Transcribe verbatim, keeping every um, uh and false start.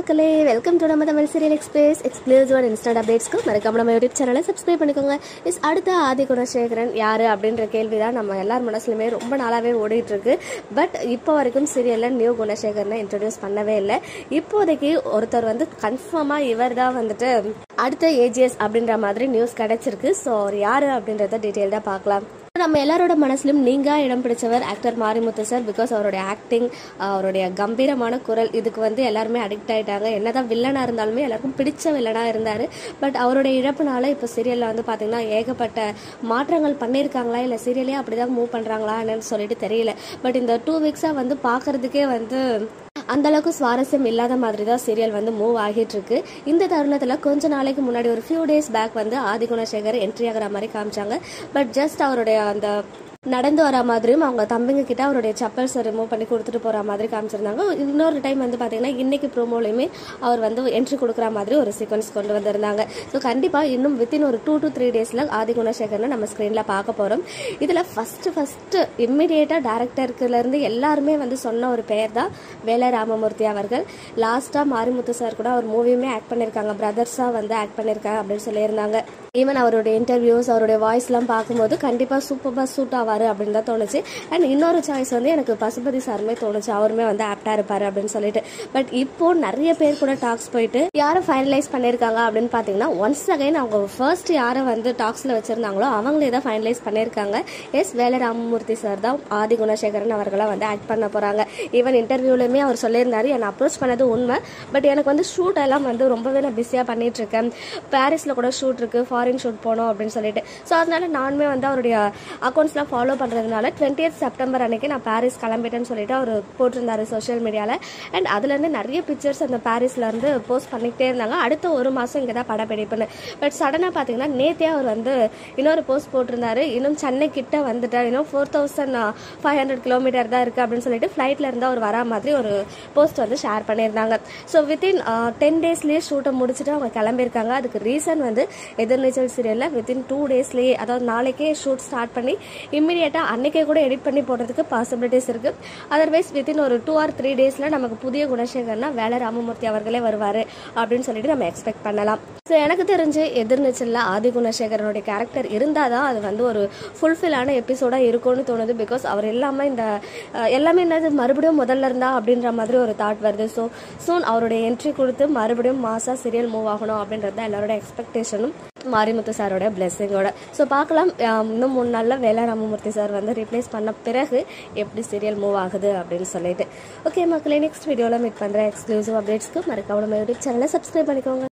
மக்களே, welcome to நம்ம Tamil serial express exclusive and instant அப்டேட்ஸ்க்கு மறக்காம நம்ம யூடியூப் சேனலை சப்ஸ்கிரைப் பண்ணிக்கோங்க. இஸ் அடுத்த ஆதி குணசேகரன் யாரு அப்படின்ற கேள்வி தான் நம்ம எல்லார் மனசுலையுமே ரொம்ப நாளாவே ஓடிட்டு இருக்கு. பட் இப்போ வரைக்கும் சீரியல்ல நியூ குணசேகரனை இன்ட்ரடியூஸ் பண்ணவே இல்லை. இப்போதைக்கு ஒருத்தர் வந்து கன்ஃபார்மா இவர் தான் வந்துட்டு அடுத்த ஏஜிஎஸ் அப்படின்ற மாதிரி நியூஸ் கிடைச்சிருக்கு. ஸோ அவர் யாரு அப்படின்றத டீட்டெயில்டா பார்க்கலாம். நம்ம எல்லாரோட மனசுலையும் நீங்கா இடம் பிடிச்சவர் ஆக்டர் மாரிமுத்து சார். பிகாஸ் அவருடைய ஆக்டிங், அவருடைய கம்பீரமான குரல், இதுக்கு வந்து எல்லாருமே அடிக்ட் ஆயிட்டாங்க. என்னதான் வில்லனா இருந்தாலுமே எல்லாருக்கும் பிடிச்ச வில்லனா இருந்தாரு. பட் அவருடைய இழப்புனால இப்போ சீரியல்ல வந்து பாத்தீங்கன்னா ஏகப்பட்ட மாற்றங்கள் பண்ணியிருக்காங்களா இல்லை சீரியலே அப்படிதான் மூவ் பண்றாங்களா என்னன்னு சொல்லிட்டு தெரியல. பட் இந்த டூ வீக்ஸா வந்து பாக்குறதுக்கே வந்து அந்த அளவுக்கு சுவாரஸ்யம் இல்லாத மாதிரி தான் சீரியல் வந்து மூவ் ஆகிட்டு இருக்கு. இந்த தருணத்துல கொஞ்ச நாளைக்கு முன்னாடி ஒரு ஃபியூ டேஸ் பேக் வந்து ஆதி குணசேகர் என்ட்ரி ஆகிற மாதிரி காமிச்சாங்க. பட் ஜஸ்ட் அவருடைய அந்த நடந்து வர மாதிரியும் அவங்க தம்பிங்க கிட்ட அவருடைய செப்பல்ஸை ரிமூவ் பண்ணி கொடுத்துட்டு போற மாதிரி காமிச்சிருந்தாங்க. இன்னொரு டைம் வந்து பாத்தீங்கன்னா இன்னைக்கு ப்ரோமோலையுமே அவர் வந்து என்ட்ரி கொடுக்குற மாதிரி ஒரு சீக்வன்ஸ் கொண்டு வந்திருந்தாங்க. ஸோ கண்டிப்பா இன்னும் வித்தின் ஒரு டூ டு த்ரீ டேஸ்ல ஆதி குணசேகரனை நம்ம ஸ்கிரீன்ல பார்க்க போறோம். இதுல ஃபர்ஸ்ட் ஃபர்ஸ்ட் இம்மிடியேட்டா டைரக்டர்ல இருந்து எல்லாருமே வந்து சொன்ன ஒரு பெயர் தான் வேலை ராமமூர்த்தி அவர்கள். லாஸ்டா மாரிமுத்து சார் கூட அவர் மூவியுமே ஆக்ட் பண்ணிருக்காங்க, பிரதர்ஸா வந்து ஆக்ட் பண்ணிருக்காங்க அப்படின்னு சொல்லியிருந்தாங்க. ஈவன் அவருடைய இன்டர்வியூஸ், அவருடைய வாய்ஸ் எல்லாம் பார்க்கும்போது கண்டிப்பா சூப்பரா சூட் ஆவாரு அப்படின்னு தான் தோணுச்சு. அண்ட் இன்னொரு சாய்ஸ் வந்து எனக்கு பசுபதி சாருமே தோணுச்சு, அவருமே வந்து ஆப்டா இருப்பாரு அப்படின்னு சொல்லிட்டு. பட் இப்போ நிறைய பேர் கூட டாக்ஸ் போயிட்டு யாரை ஃபைனலைஸ் பண்ணிருக்காங்க அப்படின்னு பாத்தீங்கன்னா ஒன்ஸ் அகைன் அவங்க ஃபர்ஸ்ட் யாரை வந்து டாக்ஸ்ல வச்சிருந்தாங்களோ அவங்களே தான் ஃபைனலைஸ் பண்ணிருக்காங்க. எஸ் வேலை ராமமூர்த்தி சார் தான் ஆதி குணசேகரன் அவர்களா வந்து ஆக்ட் பண்ண போறாங்க. ஈவன் இன்டர்வியூலயுமே அவர் சொல்லியிருந்தாரு, என்னை அப்ரோச் பண்ணது உண்மை, பட் எனக்கு வந்து ஷூட் எல்லாம் வந்து ரொம்பவே நான் பிஸியா பண்ணிட்டு இருக்கேன், பாரிஸ்ல கூட ஷூட் இருக்கு, ஃபாரின் ஷூட் போனோம் அப்படின்னு சொல்லிட்டு. ஸோ அதனால நானுமே வந்து அவருடைய அக்கௌண்ட்ஸ்லாம் ஃபாலோ பண்றதுனால டுவெண்ட்டியத் செப்டம்பர் அன்னைக்கு நான் பாரிஸ் கிளம்பிட்டேன்னு சொல்லிட்டு அவர் போட்டிருந்தாரு சோஷியல் மீடியால. அண்ட் அதுல இருந்து நிறைய பிக்சர்ஸ் அந்த பாரிஸ்ல இருந்து போஸ்ட் பண்ணிக்கிட்டே இருந்தாங்க. அடுத்த ஒரு மாசம் இங்கே தான் படப்பிடிப்புன்னு. பட் சடனா பாத்தீங்கன்னா நேத்தே அவர் வந்து இன்னொரு போஸ்ட் போட்டிருந்தாரு, இன்னும் சென்னை கிட்ட வந்துட்டார், இன்னும் four thousand five hundred kilometre தான் இருக்கு அப்படின்னு சொல்லிட்டு ஃபிளைட்ல இருந்து அவர் வரா மாதிரி ஒரு போஸ்ட் வந்து ஷேர் பண்ணியிருந்தாங்க. ஸோ வித்தின் டென் டேஸ்லயே ஷூட்டை முடிச்சுட்டு அவங்க கிளம்பியிருக்காங்க. அதுக்கு ரீசன் வந்து எதிர்நீச்சல் சீரியல்ல வித்தின் டூ டேஸ்லயே, அதாவது நாளைக்கே ஷூட் ஸ்டார்ட் பண்ணி இம்மிடியேட்டா அன்னைக்கே கூட எடிட் பண்ணி போடுறதுக்கு பாசிபிலிட்டிஸ் இருக்கு. அதர்வைஸ் வித்தின் ஒரு டூ ஆர் த்ரீ டேஸ்ல நமக்கு புதிய குணசேகரனா வேலை ராமமூர்த்தி அவர்களே வருவாரு அப்படின்னு சொல்லிட்டு நம்ம எக்ஸ்பெக்ட் பண்ணலாம். ஸோ எனக்கு தெரிஞ்சு எதிர்நீச்சல்ல ஆதி குணசேகரனுடைய கேரக்டர் இருந்தாதான் அது வந்து ஒரு ஃபுல்ஃபில்லான எபிசோடா இருக்கும்னு தோணுது. பிகாஸ் அவர் இல்லாம இந்த எல்லாமே என்னது மறுபடியும் முதல்ல இருந்தா அப்படின்ற மாதிரி ஒரு தாட் வருது. ஸோ சூன் அவருடைய என்ட்ரி கொடுத்து மறுபடியும் மாசா சீரியல் மூவ் ஆகணும் அப்படின்றது தான் எல்லாரோட எக்ஸ்பெக்டேஷனும் மாரிமுத்து சாரோட பிளெஸிங்கோட. ஸோ பார்க்கலாம் இன்னும் மூணு நாளில் வேலை ராமமூர்த்தி சார் வந்து ரீப்ளேஸ் பண்ண பிறகு எப்படி சீரியல் மூவ் ஆகுது அப்படின்னு சொல்லிட்டு. ஓகே மக்களே, நெக்ஸ்ட் வீடியோவில் மீட் பண்ணுற எக்ஸ்க்ளூசிவ் அப்டேட்ஸ்க்கு மறக்காம நம்ம யூடியூப் சேனலை சப்ஸ்கிரைப் பண்ணிக்கோங்க.